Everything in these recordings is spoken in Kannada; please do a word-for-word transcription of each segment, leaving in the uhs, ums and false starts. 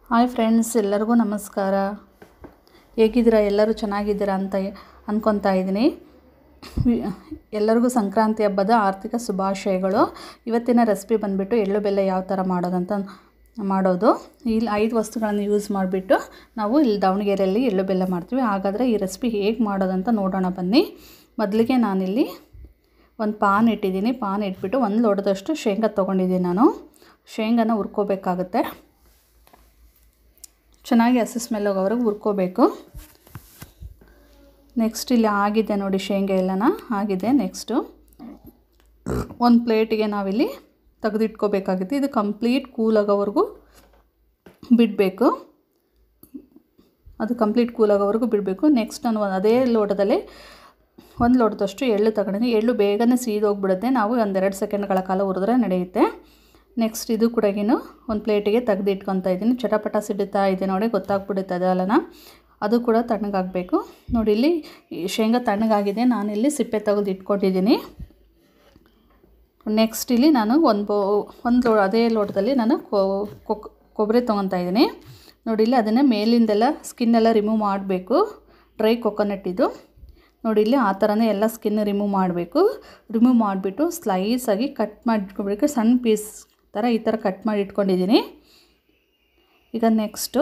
ಹಾಯ್ ಫ್ರೆಂಡ್ಸ್, ಎಲ್ಲರಿಗೂ ನಮಸ್ಕಾರ. ಹೇಗಿದ್ದೀರಾ? ಎಲ್ಲರೂ ಚೆನ್ನಾಗಿದ್ದೀರಾ ಅಂತ ಅಂದ್ಕೊತಾ ಇದ್ದೀನಿ. ಎಲ್ಲರಿಗೂ ಸಂಕ್ರಾಂತಿ ಹಬ್ಬದ ಆರ್ಥಿಕ ಶುಭಾಶಯಗಳು. ಇವತ್ತಿನ ರೆಸಿಪಿ ಬಂದುಬಿಟ್ಟು ಎಳ್ಳು ಬೆಲ್ಲ ಯಾವ ಥರ ಮಾಡೋದಂತ ಮಾಡೋದು. ಇಲ್ಲಿ ಐದು ವಸ್ತುಗಳನ್ನು ಯೂಸ್ ಮಾಡಿಬಿಟ್ಟು ನಾವು ಇಲ್ಲಿ ದಾವಣಗೆರೆಯಲ್ಲಿ ಎಳ್ಳು ಬೆಲ್ಲ ಮಾಡ್ತೀವಿ. ಹಾಗಾದರೆ ಈ ರೆಸಿಪಿ ಹೇಗೆ ಮಾಡೋದಂತ ನೋಡೋಣ ಬನ್ನಿ. ಮೊದಲಿಗೆ ನಾನಿಲ್ಲಿ ಒಂದು ಪಾನ್ ಇಟ್ಟಿದ್ದೀನಿ. ಪಾನ್ ಇಟ್ಬಿಟ್ಟು ಒಂದು ಲೋಟದಷ್ಟು ಶೇಂಗಾ ತೊಗೊಂಡಿದ್ದೀನಿ. ನಾನು ಶೇಂಗಾನ ಹುರ್ಕೋಬೇಕಾಗುತ್ತೆ. ಚೆನ್ನಾಗಿ ಹಸಿ ಸ್ಮೆಲ್ ಹೋಗೋವರೆಗೆ ಹುರ್ಕೋಬೇಕು. ನೆಕ್ಸ್ಟ್ ಇಲ್ಲಿ ಆಗಿದೆ ನೋಡಿ, ಶೇಂಗಾ ಎಲ್ಲನ ಆಗಿದೆ. ನೆಕ್ಸ್ಟು ಒಂದು ಪ್ಲೇಟಿಗೆ ನಾವಿಲ್ಲಿ ತೆಗೆದಿಟ್ಕೋಬೇಕಾಗುತ್ತೆ. ಇದು ಕಂಪ್ಲೀಟ್ ಕೂಲ್ ಆಗೋವರೆಗೂ ಬಿಡಬೇಕು. ಅದು ಕಂಪ್ಲೀಟ್ ಕೂಲ್ ಆಗೋವರೆಗೂ ಬಿಡಬೇಕು. ನೆಕ್ಸ್ಟ್ ನಾನು ಅದೇ ಲೋಟದಲ್ಲಿ ಒಂದು ಲೋಟದಷ್ಟು ಎಳ್ಳು ತಗೊಂಡಿದ್ದೀನಿ. ಎಳ್ಳು ಬೇಗನೆ ಸೀದೋಗ್ಬಿಡುತ್ತೆ. ನಾವು ಒಂದೆರಡು ಸೆಕೆಂಡ್ಗಳ ಕಾಲ ಹುರಿದ್ರೆ ನಡೆಯುತ್ತೆ. ನೆಕ್ಸ್ಟ್ ಇದು ಕೂಡ ಒಂದು ಪ್ಲೇಟಿಗೆ ತೆಗೆದು ಇಟ್ಕೊತಾ ಇದ್ದೀನಿ. ಚಟಪಟ ಸಿಡುತ್ತಾ ಇದೆ ನೋಡಿ, ಗೊತ್ತಾಗ್ಬಿಡುತ್ತೆ ಅದೆಲ್ಲನ. ಅದು ಕೂಡ ತಣ್ಣಗಾಗಬೇಕು ನೋಡಿ. ಇಲ್ಲಿ ಶೇಂಗಾ ತಣ್ಣಗಾಗಿದೆ. ನಾನಿಲ್ಲಿ ಸಿಪ್ಪೆ ತೆಗೆದು ಇಟ್ಕೊಂಡಿದ್ದೀನಿ. ನೆಕ್ಸ್ಟ್ ಇಲ್ಲಿ ನಾನು ಒಂದು ಬೋ ಒಂದು ಲೋ ಅದೇ ಲೋಟದಲ್ಲಿ ನಾನು ಕೊಬ್ಬರಿ ತೊಗೊತಾ ಇದ್ದೀನಿ ನೋಡಿ. ಇಲ್ಲಿ ಅದನ್ನು ಮೇಲಿಂದೆಲ್ಲ ಸ್ಕಿನ್ನೆಲ್ಲ ರಿಮೂವ್ ಮಾಡಬೇಕು. ಡ್ರೈ ಕೊಕೊನಟ್ ಇದು ನೋಡಿ. ಇಲ್ಲಿ ಆ ಥರನೇ ಎಲ್ಲ ಸ್ಕಿನ್ ರಿಮೂವ್ ಮಾಡಬೇಕು. ರಿಮೂವ್ ಮಾಡಿಬಿಟ್ಟು ಸ್ಲೈಸಾಗಿ ಕಟ್ ಮಾಡಿ ಇಟ್ಕೊಬೇಕು. ಸಣ್ಣ ಪೀಸ್ ಥರ ಈ ಥರ ಕಟ್ ಮಾಡಿ ಇಟ್ಕೊಂಡಿದ್ದೀನಿ. ಈಗ ನೆಕ್ಸ್ಟು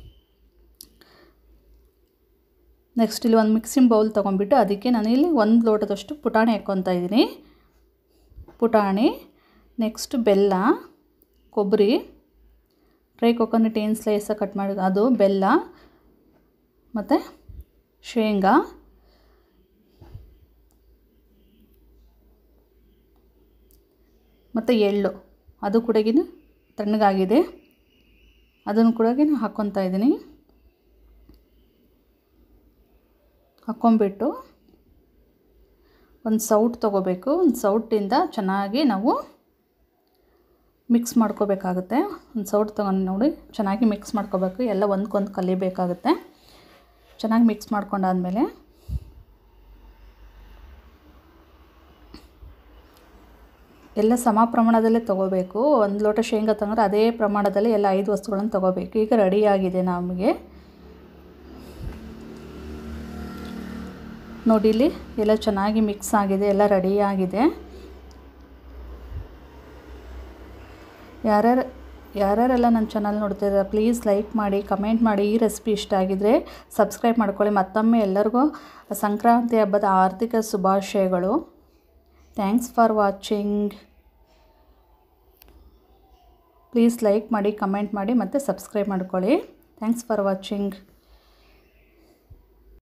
ನೆಕ್ಸ್ಟ್ ಇಲ್ಲಿ ಒಂದು ಮಿಕ್ಸಿಂಗ್ ಬೌಲ್ ತೊಗೊಂಡ್ಬಿಟ್ಟು ಅದಕ್ಕೆ ನಾನು ಇಲ್ಲಿ ಒಂದು ಲೋಟದಷ್ಟು ಪುಟಾಣಿ ಹಾಕ್ಕೊತಾ ಇದ್ದೀನಿ. ಪುಟಾಣಿ, ನೆಕ್ಸ್ಟ್ ಬೆಲ್ಲ, ಕೊಬ್ಬರಿ, ಡ್ರೈ ಕೊಕೊನಟ್ ಏನು ಸ್ಲೈಸಾಗಿ ಕಟ್ ಮಾಡಿ ಅದು, ಬೆಲ್ಲ ಮತ್ತು ಶೇಂಗಾ, ಮತ್ತು ಎಳ್ಳು ಅದು ಕೂಡ ತಣ್ಣಗಾಗಿದೆ. ಅದನ್ನು ಕೂಡ ಹಾಕ್ಕೊತಾ ಇದ್ದೀನಿ. ಹಾಕ್ಕೊಂಬಿಟ್ಟು ಒಂದು ಸೌಟ್ ತೊಗೋಬೇಕು. ಒಂದು ಸೌಟಿಂದ ಚೆನ್ನಾಗಿ ನಾವು ಮಿಕ್ಸ್ ಮಾಡ್ಕೋಬೇಕಾಗುತ್ತೆ. ಒಂದು ಸೌಟ್ ತೊಗೊಂಡು ನೋಡಿ ಚೆನ್ನಾಗಿ ಮಿಕ್ಸ್ ಮಾಡ್ಕೋಬೇಕು. ಎಲ್ಲ ಒಂದ್ಕೊಂದು ಕಲಿಬೇಕಾಗುತ್ತೆ. ಚೆನ್ನಾಗಿ ಮಿಕ್ಸ್ ಮಾಡ್ಕೊಂಡಾದಮೇಲೆ ಎಲ್ಲ ಸಮ ಪ್ರಮಾಣದಲ್ಲೇ ತೊಗೋಬೇಕು. ಒಂದು ಲೋಟ ಶೇಂಗಾ ತಗೊಂಡ್ರೆ ಅದೇ ಪ್ರಮಾಣದಲ್ಲಿ ಎಲ್ಲ ಐದು ವಸ್ತುಗಳನ್ನು ತೊಗೋಬೇಕು. ಈಗ ರೆಡಿಯಾಗಿದೆ ನಮಗೆ ನೋಡಿ. ಇಲ್ಲಿ ಎಲ್ಲ ಚೆನ್ನಾಗಿ ಮಿಕ್ಸ್ ಆಗಿದೆ, ಎಲ್ಲ ರೆಡಿಯಾಗಿದೆ. ಯಾರ್ಯಾರು ಯಾರ್ಯಾರೆಲ್ಲ ನನ್ನ ಚಾನಲ್ ನೋಡ್ತಿದ್ದಾರೆ ಪ್ಲೀಸ್ ಲೈಕ್ ಮಾಡಿ, ಕಮೆಂಟ್ ಮಾಡಿ. ಈ ರೆಸಿಪಿ ಇಷ್ಟ ಆಗಿದರೆ ಸಬ್ಸ್ಕ್ರೈಬ್ ಮಾಡ್ಕೊಳ್ಳಿ. ಮತ್ತೊಮ್ಮೆ ಎಲ್ಲರಿಗೂ ಸಂಕ್ರಾಂತಿ ಹಬ್ಬದ ಆರ್ಥಿಕ ಶುಭಾಶಯಗಳು. Thanks for watching. Please like ಮಾಡಿ, ಕಮೆಂಟ್ ಮಾಡಿ ಮತ್ತು ಸಬ್ಸ್ಕ್ರೈಬ್ ಮಾಡ್ಕೊಳ್ಳಿ. Thanks for watching.